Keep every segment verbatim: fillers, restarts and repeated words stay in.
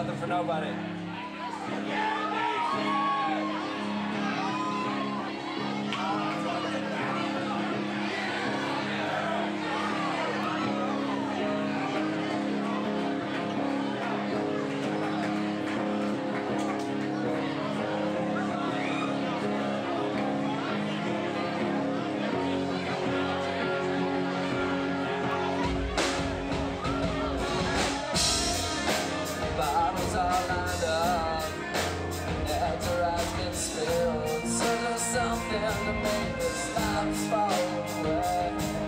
nothing for nobody. Bottles all lined up, after I've been spilled, search for something to make this life fall away.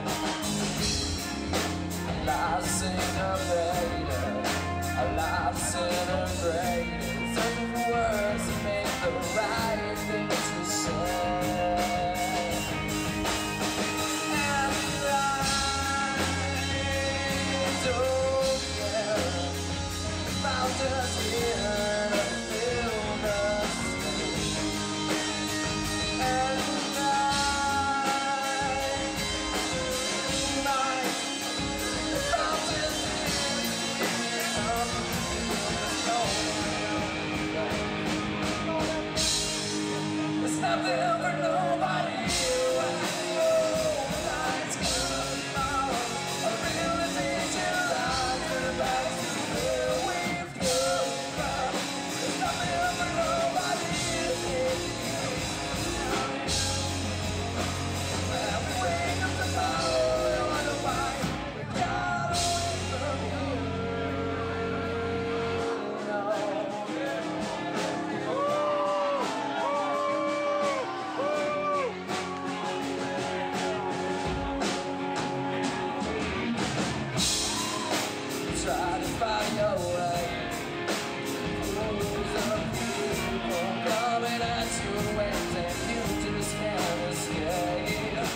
Life's innovative, a life's integrated, searching for words to make the right thing to say. And I don't care about the fear to feel the same. And I might about to feel there's nothing for nobody. It's good tomorrow. I really need you like the back to where we've come from. There's nothing for nobody. When we wake up tomorrow, we wonder why we got away from you. Try to find your way. Pools of people coming at you, and you just can't escape.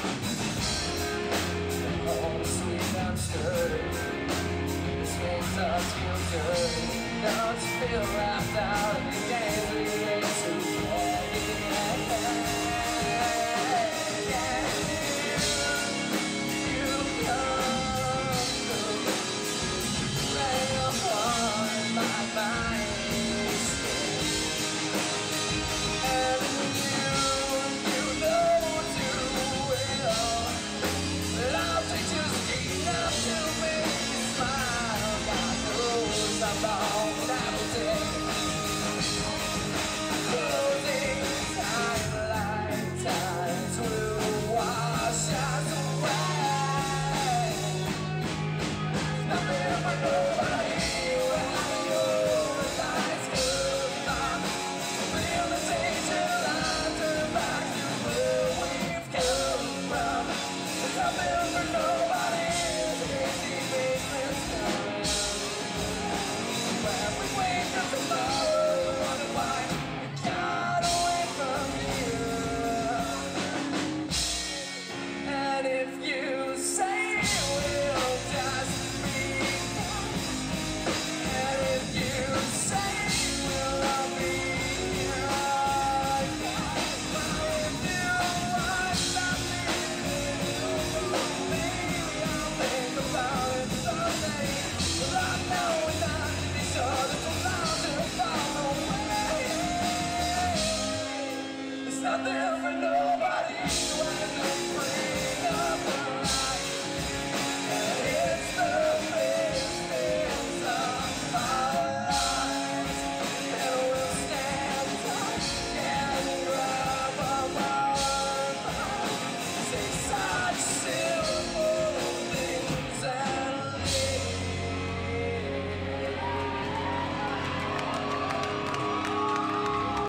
Home sweet and sturdy, this makes us feel dirty. Don't you feel left out of the games we hate to play? You come through. Play upon my mind, and you, you know too well that I'll take just enough to make you smile. God knows I'm all